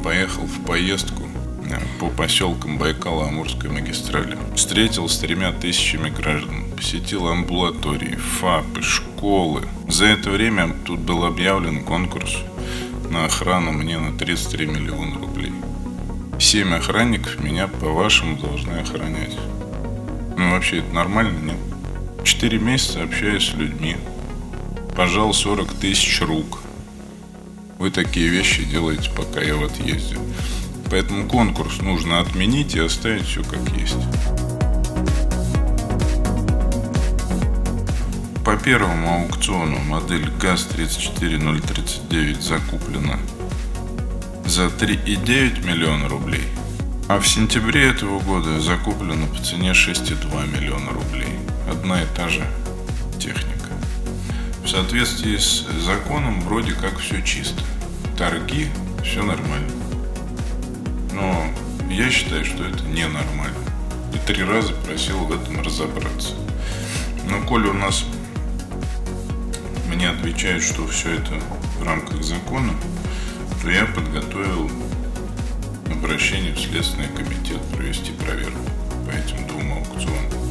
поехал в поездку по поселкам Байкало-Амурской магистрали. Встретил с 3000 граждан, посетил амбулатории, ФАПы, школы. За это время тут был объявлен конкурс на охрану мне на 33 миллиона рублей. 7 охранников меня, по-вашему, должны охранять. Ну, вообще, это нормально, нет? 4 месяца общаюсь с людьми. Пожал 40 000 рук. Вы такие вещи делаете, пока я в отъезде. Поэтому конкурс нужно отменить и оставить все как есть. По первому аукциону модель ГАЗ-34039 закуплена за 3,9 миллиона рублей, а в сентябре этого года закуплена по цене 6,2 миллиона рублей. Одна и та же техника. В соответствии с законом вроде как все чисто. Торги, все нормально. Но я считаю, что это ненормально. И 3 раза просил в этом разобраться. Но коли у нас мне отвечают, что все это в рамках закона, то я подготовил обращение в Следственный комитет провести проверку по этим 2 аукционам.